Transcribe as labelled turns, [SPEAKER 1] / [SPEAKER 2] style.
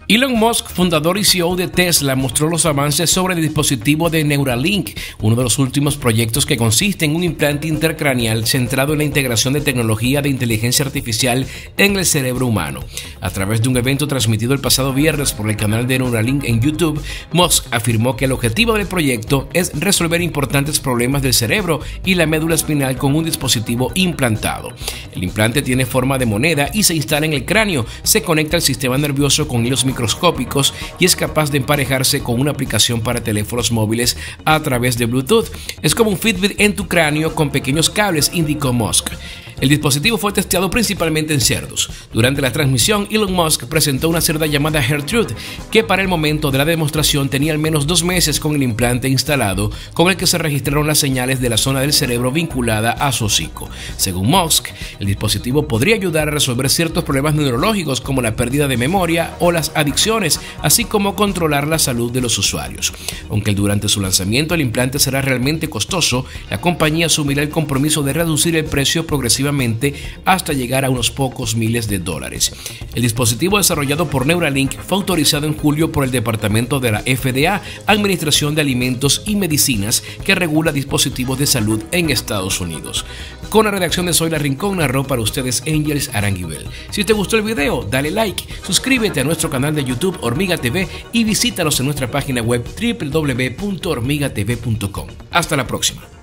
[SPEAKER 1] Elon Musk, fundador y CEO de Tesla, mostró los avances sobre el dispositivo de Neuralink, uno de los últimos proyectos que consiste en un implante intracraneal centrado en la integración de tecnología de inteligencia artificial en el cerebro humano. A través de un evento transmitido el pasado viernes por el canal de Neuralink en YouTube, Musk afirmó que el objetivo del proyecto es resolver importantes problemas del cerebro y la médula espinal con un dispositivo implantado. El implante tiene forma de moneda y se instala en el cráneo, se conecta al sistema nervioso con hilos microscópicos y es capaz de emparejarse con una aplicación para teléfonos móviles a través de Bluetooth. Es como un Fitbit en tu cráneo con pequeños cables, indicó Musk. El dispositivo fue testeado principalmente en cerdos. Durante la transmisión, Elon Musk presentó una cerda llamada Gertrude, que para el momento de la demostración tenía al menos 2 meses con el implante instalado, con el que se registraron las señales de la zona del cerebro vinculada a su hocico. Según Musk, el dispositivo podría ayudar a resolver ciertos problemas neurológicos como la pérdida de memoria o las adicciones, así como controlar la salud de los usuarios. Aunque durante su lanzamiento el implante será realmente costoso, la compañía asumirá el compromiso de reducir el precio progresivamente hasta llegar a unos pocos miles de dólares. El dispositivo desarrollado por Neuralink fue autorizado en julio por el departamento de la FDA, Administración de Alimentos y Medicinas, que regula dispositivos de salud en Estados Unidos. Con la redacción de Soy La Rincón, narró para ustedes Angels Aranguibel. Si te gustó el video, dale like, suscríbete a nuestro canal de YouTube Hormiga TV y visítanos en nuestra página web www.hormigatv.com. Hasta la próxima.